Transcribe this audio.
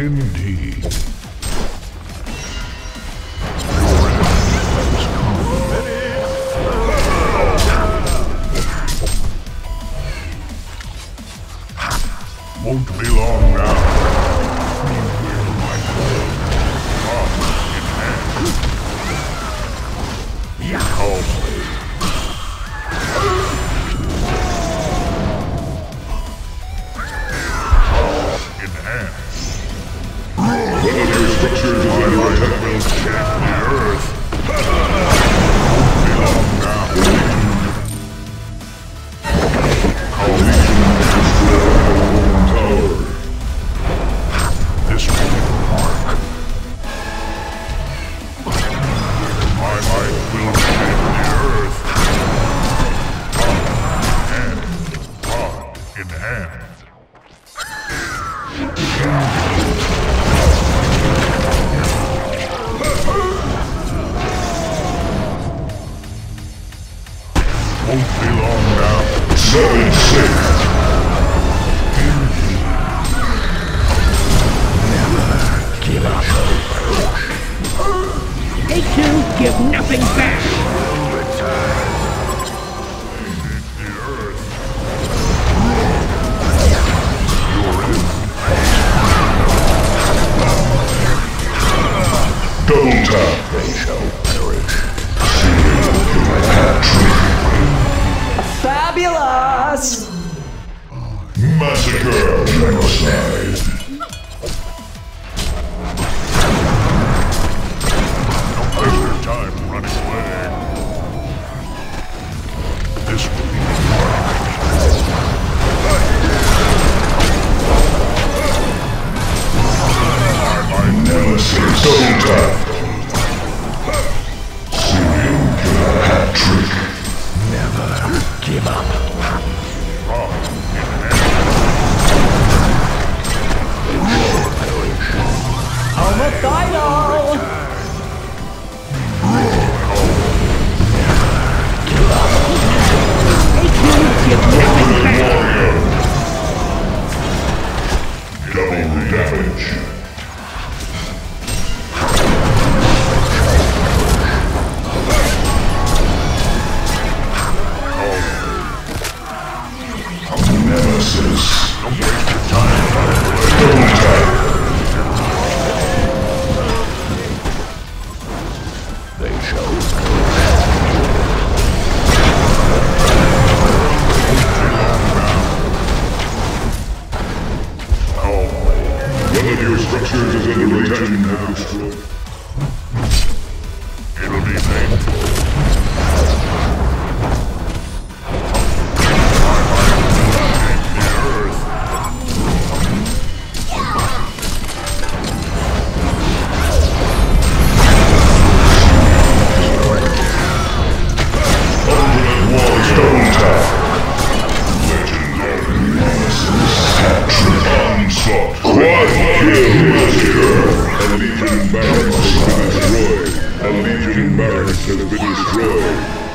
Indeed. Won't be long now. Structures of the Earth will shake the Earth. Our legion has destroyed our own tower. This will be the mark. My might will shake the Earth. Hand in hand. Won't be long now. 7-6. Never give up. They two give nothing back. The Earth. Double tap. They shall perish. Fabulous! Massacre. Genocide. Don't waste your time running away. This will be the mark. Nemesis. Double tap. Serial killer hat trick. Never give up. Homicidal! They two give nothing back. Double damage. Nemesis. Don't waste your time running away. Double tap. They shall One of your structures is under attack now. Destroyed. It'll be painful. Ultimate Wars double tap. Legendary Nemesis. Hat-trick. Onslaught. Quad kill. Massacre. A Legion barracks has been destroyed. A Legion barracks has been destroyed.